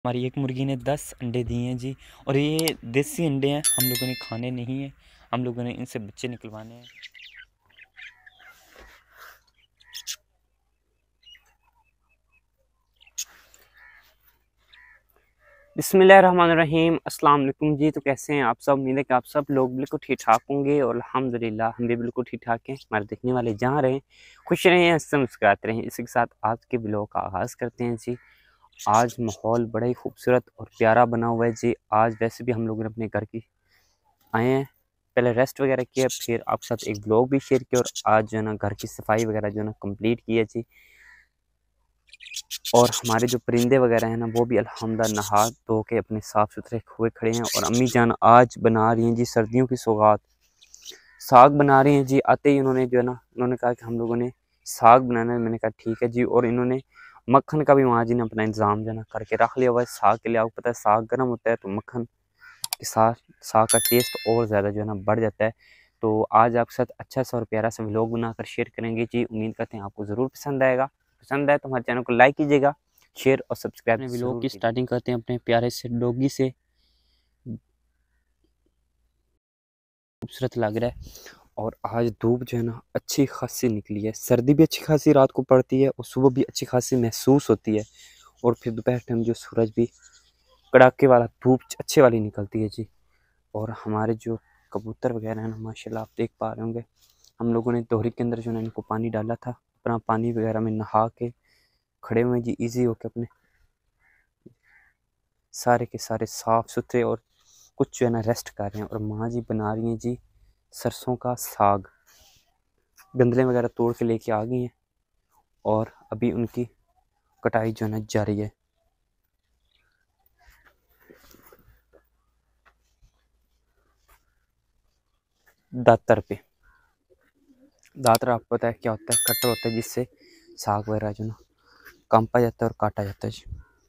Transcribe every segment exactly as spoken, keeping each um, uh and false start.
हमारी एक मुर्गी ने दस अंडे दिए हैं जी। और ये देसी अंडे हैं, हम लोगों ने खाने नहीं हैं, हम लोगों ने इनसे बच्चे निकलवाने हैं। बिस्मिल्लाहिर्रहमानिर्रहीम। अस्सलाम वालेकुम जी। तो कैसे हैं आप सब? उम्मीद है कि आप सब लोग बिल्कुल ठीक ठाक होंगे और अल्हम्दुलिल्लाह हम भी बिल्कुल ठीक ठाक हैं। हमारे देखने वाले जहाँ रहें खुश रहें, हंसते मुस्कुराते रहें। इसी के साथ आज के ब्लॉग का आगाज़ करते हैं जी। आज माहौल बड़ा ही खूबसूरत और प्यारा बना हुआ है जी। आज वैसे भी हम लोग अपने घर की आए हैं, पहले रेस्ट वगैरह किया, फिर आपके साथ एक ब्लॉग भी शेयर किया और आज जो है ना घर की सफाई वगैरह जो है ना कम्प्लीट की है जी। और हमारे जो परिंदे वगैरह हैं ना वो भी अल्हम्दुलिल्लाह नहा धो के अपने साफ़ सुथरे हुए खड़े हैं। और अम्मी जान आज बना रही हैं जी सर्दियों की सौगात, साग बना रही हैं जी। आते ही उन्होंने जो है ना उन्होंने कहा कि हम लोगों ने साग बनाना है। मैंने कहा ठीक है जी। और इन्होंने मक्खन का भी वहाँ जी ने अपना इंतज़ाम जो है ना करके रख लिया हुआ है साग के लिए। आपको पता है साग गर्म होता है तो मक्खन के साथ साग का टेस्ट और ज़्यादा जो है ना बढ़ जाता है। तो आज आपके साथ अच्छा सा और प्यारा सा व्लॉग बनाकर शेयर करेंगे जी। उम्मीद करते हैं आपको ज़रूर पसंद आएगा। पसंद आए तो हमारे चैनल को लाइक कीजिएगा, शेयर और सब्सक्राइब। अपने व्लॉग की स्टार्टिंग करते हैं अपने प्यारे से डॉगी से। खूबसूरत लग रहा है और आज धूप जो है ना अच्छी खासी निकली है। सर्दी भी अच्छी खासी रात को पड़ती है और सुबह भी अच्छी खासी महसूस होती है। और फिर दोपहर टाइम जो सूरज भी कड़ाके वाला धूप अच्छे वाली निकलती है जी। और हमारे जो कबूतर वगैरह हैं ना माशाल्लाह आप देख पा रहे होंगे, हम लोगों ने दोहरी के अंदर जो है इनको पानी डाला था, अपना पानी वगैरह में नहा के खड़े हुए जी इजी होके अपने सारे के सारे साफ़ सुथरे। और कुछ जो है ना रेस्ट कर रहे हैं। और माँ जी बना रही हैं जी सरसों का साग, गंदले वगैरह तोड़ के लेके आ गई हैं और अभी उनकी कटाई जो है ना जारी है। दातर पे, दातर आपको पता है क्या होता है? कटर होता है जिससे साग वगैरह जो ना कांपा जाता है और काटा जाता है जी।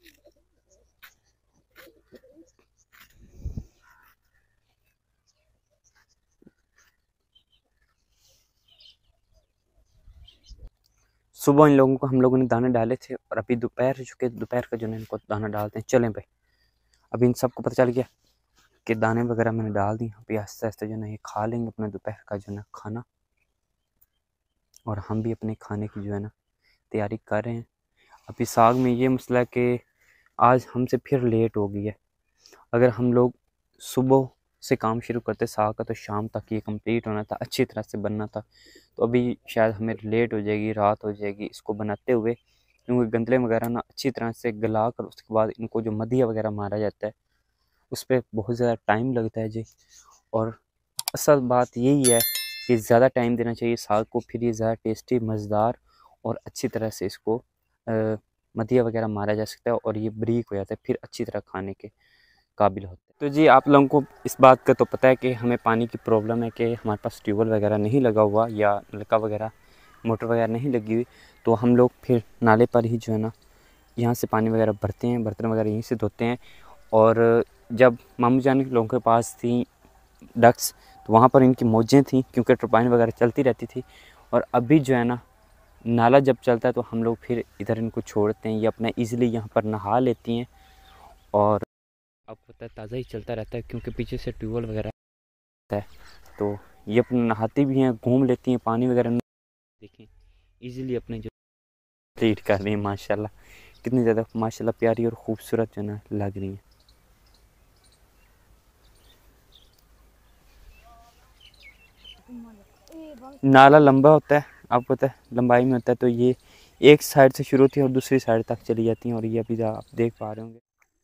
सुबह इन लोगों को हम लोगों ने दाने डाले थे और अभी दोपहर हो चुके, दोपहर का जो है इनको दाना डालते हैं। चलें भाई, अभी इन सबको पता चल गया कि दाने वगैरह मैंने डाल दी। अभी आस्ते आस्ते जो है ना ये खा लेंगे अपने दोपहर का जो है ना खाना। और हम भी अपने खाने की जो है ना तैयारी कर रहे हैं। अभी साग में ये मसला है कि आज हमसे फिर लेट हो गई है। अगर हम लोग सुबह से काम शुरू करते साग का तो शाम तक ये कंप्लीट होना था, अच्छी तरह से बनना था। तो अभी शायद हमें लेट हो जाएगी, रात हो जाएगी इसको बनाते हुए, क्योंकि गंदले वगैरह ना अच्छी तरह से गला कर उसके बाद इनको जो मदिया वगैरह मारा जाता है उस पर बहुत ज़्यादा टाइम लगता है जी। और असल बात यही है कि ज़्यादा टाइम देना चाहिए साग को, फिर ये ज़्यादा टेस्टी मज़ेदार और अच्छी तरह से इसको आ, मदिया वगैरह मारा जा सकता है और ये बरीक हो जाता है, फिर अच्छी तरह खाने के काबिल होते हैं। तो जी आप लोगों को इस बात का तो पता है कि हमें पानी की प्रॉब्लम है कि हमारे पास ट्यूबवेल वगैरह नहीं लगा हुआ या नलका वगैरह मोटर वगैरह नहीं लगी हुई। तो हम लोग फिर नाले पर ही जो है ना यहाँ से पानी वगैरह भरते हैं, बर्तन वगैरह यहीं से धोते हैं। और जब मामू जान के लोगों के पास थी डक्स तो वहाँ पर इनकी मौजें थी क्योंकि टरबाइन वगैरह चलती रहती थी। और अभी जो है ना नाला जब चलता है तो हम लोग फिर इधर इनको छोड़ते हैं, ये अपना ईज़िली यहाँ पर नहा लेती हैं। और आपको पता है ताज़ा ही चलता रहता है क्योंकि पीछे से ट्यूबवेल वगैरह है। तो ये अपने नहाती भी हैं, घूम लेती हैं पानी वगैरह। देखें ईज़िली अपने जो ट्रीट कर रही हैं माशाल्लाह, कितनी ज़्यादा माशाल्लाह प्यारी और ख़ूबसूरत जो ना लग रही हैं। नाला लंबा होता है, आपको पता है लंबाई में होता है, तो ये एक साइड से शुरू होती है और दूसरी साइड तक चली जाती हैं। और ये अभी आप देख पा रहे होंगे।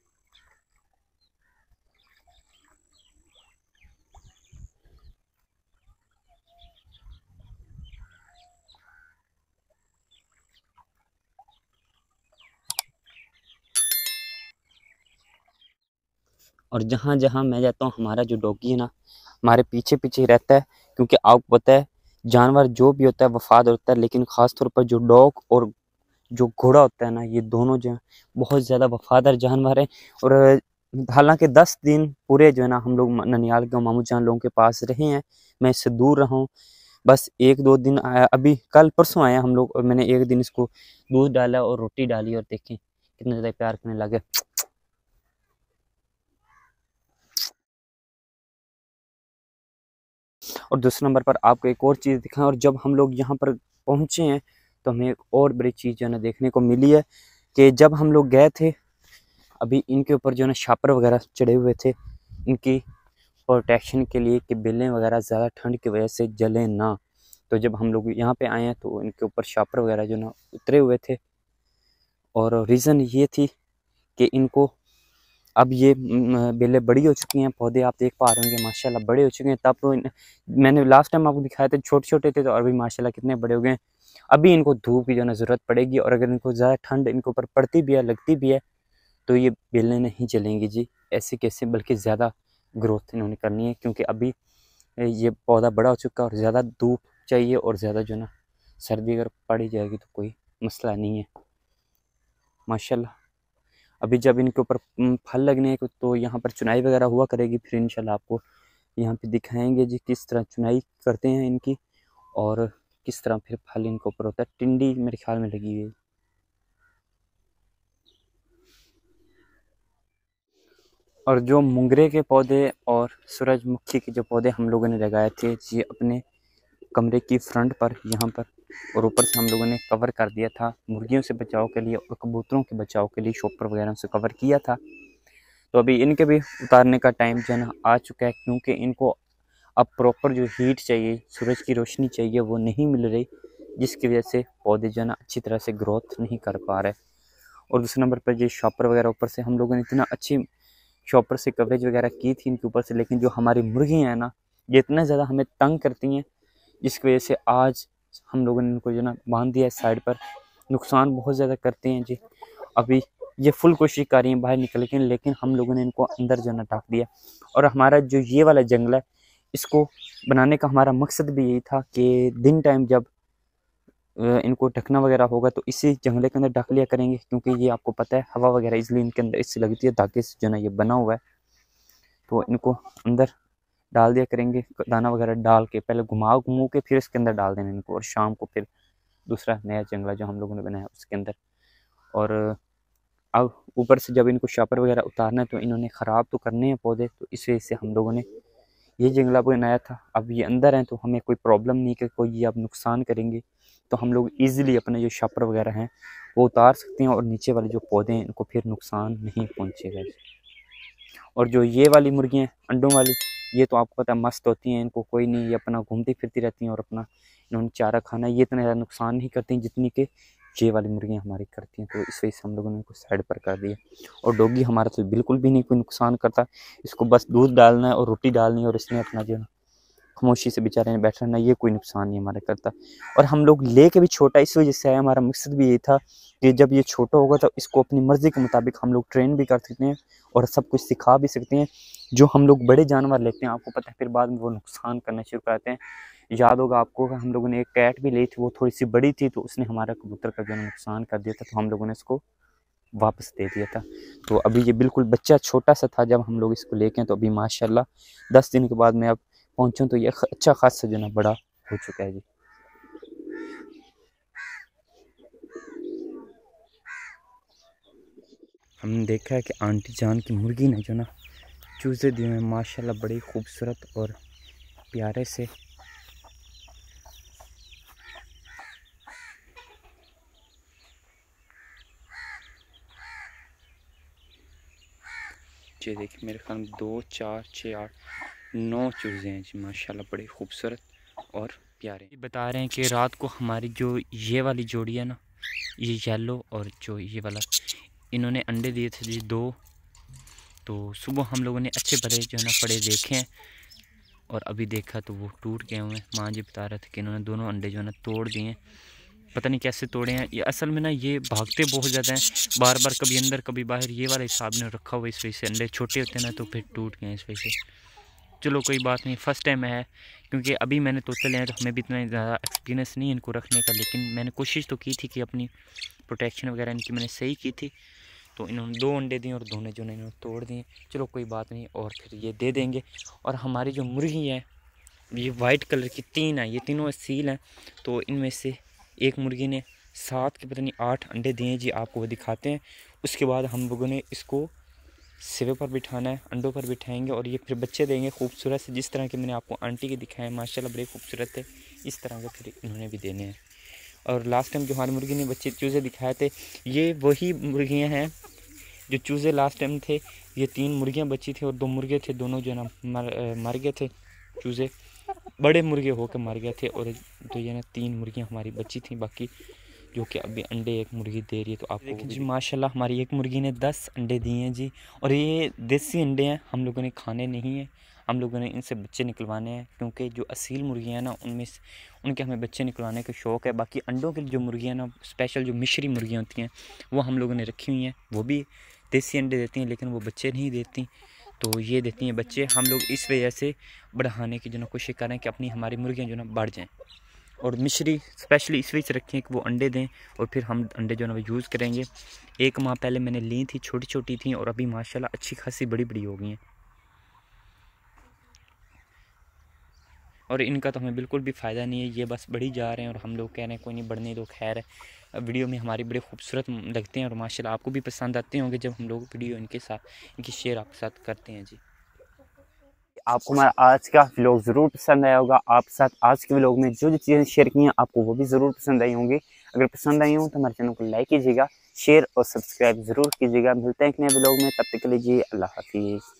और जहाँ जहाँ मैं जाता हूँ हमारा जो डॉगी है ना हमारे पीछे पीछे रहता है, क्योंकि आपको पता है जानवर जो भी होता है वफादार होता है, लेकिन ख़ास तौर पर जो डॉग और जो घोड़ा होता है ना ये दोनों जो है बहुत ज़्यादा वफादार जानवर हैं। और हालांकि दस दिन पूरे जो है ना हम लोग ननिहाल के मामू जान लोगों के पास रहे हैं, मैं इससे दूर रहा हूँ। बस एक दो दिन आया, अभी कल परसों आया हम लोग, और मैंने एक दिन इसको दूध डाला और रोटी डाली और देखें कितने ज़्यादा प्यार करने लगे। और दूसरे नंबर पर आपको एक और चीज़ दिखाएं, और जब हम लोग यहाँ पर पहुँचे हैं तो हमें एक और बड़ी चीज़ जो है ना देखने को मिली है कि जब हम लोग गए थे अभी इनके ऊपर जो है ना शापर वगैरह चढ़े हुए थे इनकी प्रोटेक्शन के लिए कि बिल्लें वगैरह ज़्यादा ठंड की वजह से जलें ना। तो जब हम लोग यहाँ पे आए हैं तो इनके ऊपर शापर वगैरह जो ना उतरे हुए थे, और रीज़न ये थी कि इनको अब ये बेलें बड़ी हो चुकी हैं, पौधे आप देख पा रहे होंगे माशाल्लाह बड़े हो चुके हैं। तब तो इन, मैंने लास्ट टाइम आपको दिखाया था छोटे छोटे थे, तो अभी माशाल्लाह कितने बड़े हो गए हैं। अभी इनको धूप की जो है ज़रूरत पड़ेगी, और अगर इनको ज़्यादा ठंड इनके ऊपर पड़ती भी है लगती भी है तो ये बेलें नहीं जलेंगी जी ऐसे कैसे, बल्कि ज़्यादा ग्रोथ इन्होंने करनी है, क्योंकि अभी ये पौधा बड़ा हो चुका है और ज़्यादा धूप चाहिए, और ज़्यादा जो ना सर्दी अगर पड़ी जाएगी तो कोई मसला नहीं है माशाल्लाह। अभी जब इनके ऊपर फल लगने हैं तो यहाँ पर चुनाई वगैरह हुआ करेगी, फिर इंशाल्लाह आपको यहाँ पे दिखाएंगे जी किस तरह चुनाई करते हैं इनकी, और किस तरह फिर फल इनके ऊपर होता है। टिंडी मेरे ख्याल में लगी हुई है। और जो मुंगरे के पौधे और सूरजमुखी के जो पौधे हम लोगों ने लगाए थे ये अपने कमरे की फ्रंट पर यहाँ पर, और ऊपर से हम लोगों ने कवर कर दिया था मुर्गियों से बचाव के लिए और कबूतरों के बचाव के लिए, शॉपर वगैरह से कवर किया था। तो अभी इनके भी उतारने का टाइम जो है ना आ चुका है, क्योंकि इनको अब प्रॉपर जो हीट चाहिए, सूरज की रोशनी चाहिए, वो नहीं मिल रही, जिसकी वजह से पौधे जो है ना अच्छी तरह से ग्रोथ नहीं कर पा रहे। और दूसरे नंबर पर ये शॉपर वगैरह ऊपर से हम लोगों ने इतना अच्छी शॉपर से कवरेज वगैरह की थी इनके ऊपर से, लेकिन जो हमारी मुर्गियाँ हैं ना ये इतना ज़्यादा हमें तंग करती हैं, जिसकी वजह से आज हम लोगों ने इनको जो ना बांध दिया है साइड पर। नुकसान बहुत ज़्यादा करते हैं जी। अभी ये फुल कोशिश कर रही हैं बाहर निकल के, लेकिन हम लोगों ने इनको अंदर जो ना ढक दिया। और हमारा जो ये वाला जंगल है इसको बनाने का हमारा मकसद भी यही था कि दिन टाइम जब इनको ढकना वगैरह होगा तो इसी जंगले के अंदर ढक लिया करेंगे, क्योंकि ये आपको पता है हवा वगैरह इसलिए इनके अंदर इससे लगती है, धागे से जो ना ये बना हुआ है। तो इनको अंदर डाल दिया करेंगे, दाना वगैरह डाल के पहले घुमा घुमू के फिर इसके अंदर डाल देना इनको, और शाम को फिर दूसरा नया जंगला जो हम लोगों ने बनाया उसके अंदर। और अब ऊपर से जब इनको शापर वगैरह उतारना है तो इन्होंने ख़राब तो करने हैं पौधे, तो इस वजह से हम लोगों ने ये जंगला बनाया था। अब ये अंदर हैं तो हमें कोई प्रॉब्लम नहीं कि कोई ये अब नुकसान करेंगे, तो हम लोग ईज़िली अपने जो शापर वगैरह हैं वो उतार सकते हैं, और नीचे वाले जो पौधे हैं इनको फिर नुकसान नहीं पहुँचेगा। और जो ये वाली मुर्गियाँ अंडों वाली, ये तो आपको पता है मस्त होती हैं, इनको कोई नहीं, ये अपना घूमती फिरती रहती हैं और अपना इन्होंने चारा खाना, ये इतना ज़्यादा नुकसान नहीं करती जितनी कि ये वाली मुर्गियाँ हमारी करती हैं। तो इस वजह से हम लोगों ने इनको साइड पर कर दिया। और डॉगी हमारा तो बिल्कुल भी नहीं कोई नुकसान करता, इसको बस दूध डालना है और रोटी डालनी है, और इसने अपना जो है खामोशी से बेचारे ने बैठा रहना, ये कोई नुकसान नहीं हमारा करता। और हम लोग ले के भी छोटा इस वजह से आया, हमारा मकसद भी ये था कि जब ये छोटा होगा तो इसको अपनी मर्ज़ी के मुताबिक हम लोग ट्रेन भी कर सकते हैं और सब कुछ सिखा भी सकते हैं। जो हम लोग बड़े जानवर लेते हैं आपको पता है फिर बाद में वो नुकसान करना शुरू करते हैं। याद होगा आपको हम लोगों ने एक कैट भी ली थी, वो थोड़ी सी बड़ी थी तो उसने हमारा कबूतर का जो नुकसान कर दिया था, तो हम लोगों ने इसको वापस दे दिया था। तो अभी ये बिल्कुल बच्चा छोटा सा था जब हम लोग इसको लेके, तो अभी माशाल्लाह दस दिन के बाद मैं अब पहुँचूँ तो ये अच्छा खासा जो ना बड़ा हो चुका है जी। हमने देखा है कि आंटी जान की मुर्गी ने जो ना चूजे दिए हैं माशाल्लाह बड़ी खूबसूरत और प्यारे से। ये देखिए मेरे ख्याल में दो चार छः आठ नौ चूजे हैं जी माशाल्लाह बड़े खूबसूरत और प्यारे। बता रहे हैं कि रात को हमारी जो ये वाली जोड़ी है ना, ये येलो और जो ये वाला, इन्होंने अंडे दिए थे जी दो। तो सुबह हम लोगों ने अच्छे भले जो है ना पड़े देखे हैं, और अभी देखा तो वो टूट गए हुए हैं। माँ जी बता रहे थे कि इन्होंने दोनों अंडे जो है ना तोड़ दिए हैं, पता नहीं कैसे तोड़े हैं। ये असल में ना ये भागते बहुत ज़्यादा हैं, बार बार कभी अंदर कभी बाहर, ये वाला हिसाब ने रखा हुआ, इस वजह से अंडे छोटे होते हैं ना तो फिर टूट गए इस वजह से। चलो कोई बात नहीं, फ़र्स्ट टाइम है, क्योंकि अभी मैंने तोते लिए हैं तो हमें भी इतना ज़्यादा एक्सपीरियंस नहीं इनको रखने का, लेकिन मैंने कोशिश तो की थी कि अपनी प्रोटेक्शन वगैरह इनकी मैंने सही की थी। तो इन्होंने दो अंडे दिए और दोनों जो इन्होंने तोड़ दिए। चलो कोई बात नहीं, और फिर ये दे देंगे। और हमारी जो मुर्गी है ये वाइट कलर की तीन है, ये तीनों सील हैं। तो इनमें से एक मुर्गी ने सात के पता नहीं आठ अंडे दिए जी, आपको वो दिखाते हैं। उसके बाद हम लोगों ने इसको सेवे पर बिठाना है, अंडों पर बिठाएंगे और ये फिर बच्चे देंगे खूबसूरत से, जिस तरह के मैंने आपको आंटी के दिखाए माशाल्लाह बड़े खूबसूरत थे, इस तरह के फिर इन्होंने भी देने हैं। और लास्ट टाइम जो हमारी मुर्गी ने बच्चे चूज़े दिखाए थे, ये वही मुर्गियाँ हैं जो चूज़े लास्ट टाइम थे। ये तीन मुर्गियाँ बची थी और दो मुर्गे थे, दोनों जो है ना मर मर गए थे, चूज़े बड़े मुर्गे होकर मर गए थे। और तो ये ना तीन मुर्गियाँ हमारी बची थी, बाकी जो कि अभी अंडे एक मुर्गी दे रही है। तो आप देखें जी माशाल्लाह हमारी एक मुर्गी ने दस अंडे दिए हैं जी। और ये देसी अंडे हैं, हम लोगों ने खाने नहीं हैं, हम लोगों ने इनसे बच्चे निकलवाने हैं, क्योंकि जो असील मुर्गियाँ हैं ना उनमें उनके हमें बच्चे निकलवाने का शौक़ है। बाकी अंडों के लिए जो मुर्गियाँ ना स्पेशल जो मिश्री मुर्गियाँ होती हैं वो हम लोगों ने रखी हुई हैं, वो भी देसी अंडे देती हैं, लेकिन वो बच्चे नहीं देती। तो ये देती हैं बच्चे। हम लोग इस वजह से बढ़ाने की जो ना कोशिश करें कि अपनी हमारी मुर्गियाँ जो ना बढ़ जाएँ। और मिश्री स्पेशली इस वजह से रखें कि वो अंडे दें, और फिर हम अंडे जो है ना वो यूज़ करेंगे। एक माह पहले मैंने ली थी, छोटी छोटी थी, और अभी माशाल्लाह अच्छी खासी बड़ी बड़ी हो गई हैं। और इनका तो हमें बिल्कुल भी फ़ायदा नहीं है, ये बस बढ़ी जा रहे हैं और हम लोग कह रहे हैं कोई नहीं बढ़ने दो। खैर वीडियो में हमारी बड़े खूबसूरत लगते हैं और माशाल्लाह आपको भी पसंद आते होंगे जब हम लोग वीडियो इनके साथ इनकी शेयर आपके साथ करते हैं जी। आपको हमारा आज का व्लॉग ज़रूर पसंद आया होगा। आपके साथ आज के व्लॉग में जो जो चीज़ें शेयर की हैं आपको वो भी ज़रूर पसंद आई होंगी। अगर पसंद आई हो तो हमारे चैनल को लाइक कीजिएगा, शेयर और सब्सक्राइब ज़रूर कीजिएगा। मिलते हैं एक नए व्लॉग में, तब तक के लिए जी अल्लाह हाफिज़।